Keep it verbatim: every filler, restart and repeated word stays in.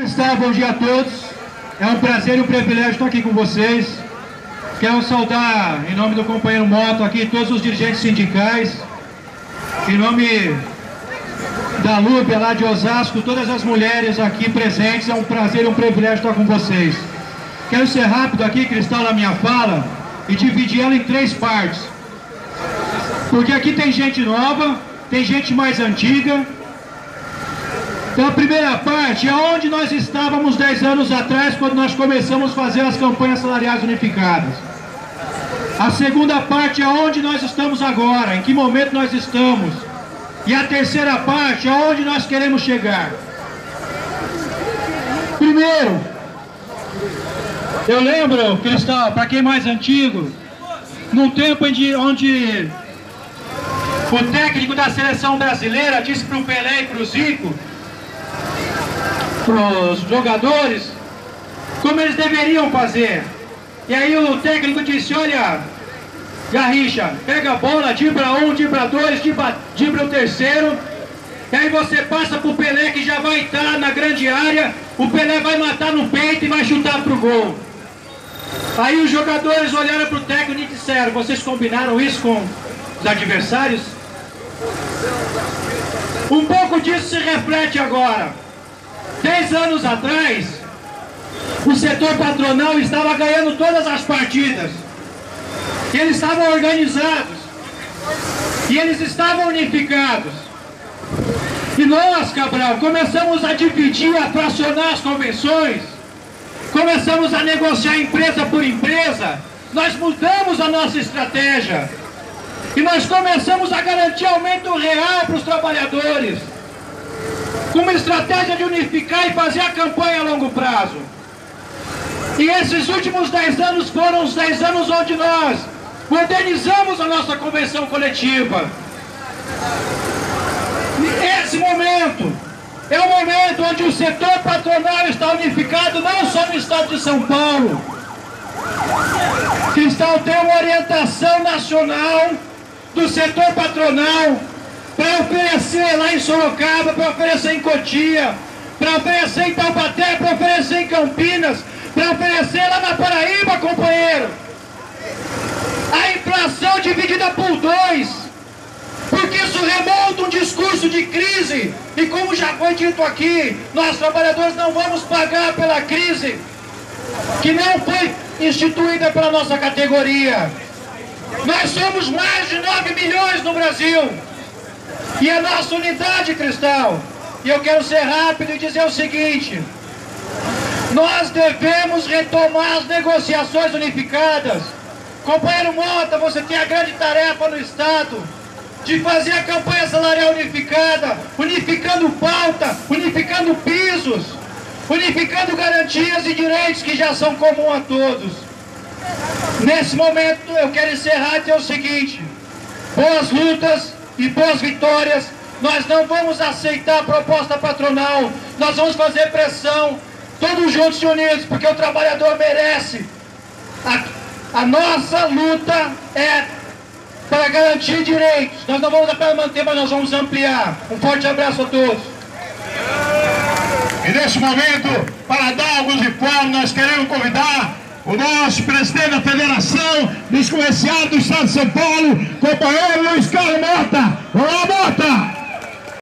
Cristal, bom dia a todos. É um prazer e um privilégio estar aqui com vocês. Quero saudar, em nome do companheiro Moto aqui, todos os dirigentes sindicais. Em nome da Lúbia, lá de Osasco, todas as mulheres aqui presentes. É um prazer e um privilégio estar com vocês. Quero ser rápido aqui, Cristal, na minha fala, e dividir ela em três partes. Porque aqui tem gente nova, tem gente mais antiga. Então a primeira parte é onde nós estávamos dez anos atrás, quando nós começamos a fazer as campanhas salariais unificadas. A segunda parte é onde nós estamos agora, em que momento nós estamos. E a terceira parte é onde nós queremos chegar. Primeiro, eu lembro, Cristal, para quem é mais antigo, num tempo onde, onde o técnico da seleção brasileira disse para o Pelé e para o Zico, para os jogadores, como eles deveriam fazer. E aí o técnico disse: olha, Garrincha, pega a bola, dibra um, dibra dois, dibra, dibra o terceiro, e aí você passa para o Pelé, que já vai estar na grande área, o Pelé vai matar no peito e vai chutar para o gol. Aí os jogadores olharam para o técnico e disseram: vocês combinaram isso com os adversários? Um pouco disso se reflete agora. Dez anos atrás, o setor patronal estava ganhando todas as partidas. E eles estavam organizados. E eles estavam unificados. E nós, Cabral, começamos a dividir, a fracionar as convenções. Começamos a negociar empresa por empresa. Nós mudamos a nossa estratégia. E nós começamos a garantir aumento real para os trabalhadores, com uma estratégia de unificar e fazer a campanha a longo prazo. E esses últimos dez anos foram os dez anos onde nós modernizamos a nossa convenção coletiva. Esse momento é o momento onde o setor patronal está unificado, não só no estado de São Paulo. Cristal tem uma orientação nacional do setor patronal para oferecer lá em Sorocaba, para oferecer em Cotia, para oferecer em Taubaté, para oferecer em Campinas, para oferecer lá na Paraíba, companheiro. A inflação dividida por dois, porque isso remonta um discurso de crise, e como já foi dito aqui, nós trabalhadores não vamos pagar pela crise que não foi instituída pela nossa categoria. Nós somos mais de nove milhões no Brasil. E a nossa unidade, Cristal, e eu quero ser rápido e dizer o seguinte: nós devemos retomar as negociações unificadas. Companheiro Mota, você tem a grande tarefa no Estado de fazer a campanha salarial unificada, unificando pauta, unificando pisos, unificando garantias e direitos que já são comuns a todos. Nesse momento eu quero encerrar e dizer o seguinte: boas lutas e boas vitórias. Nós não vamos aceitar a proposta patronal, nós vamos fazer pressão, todos juntos e unidos, porque o trabalhador merece. A, a nossa luta é para garantir direitos. Nós não vamos apenas manter, mas nós vamos ampliar. Um forte abraço a todos. E nesse momento, para dar alguns informes, nós queremos convidar o nosso presidente da Federação dos Comerciários do Estado de São Paulo, companheiro Luiz Carlos Mota. Olá, Mota!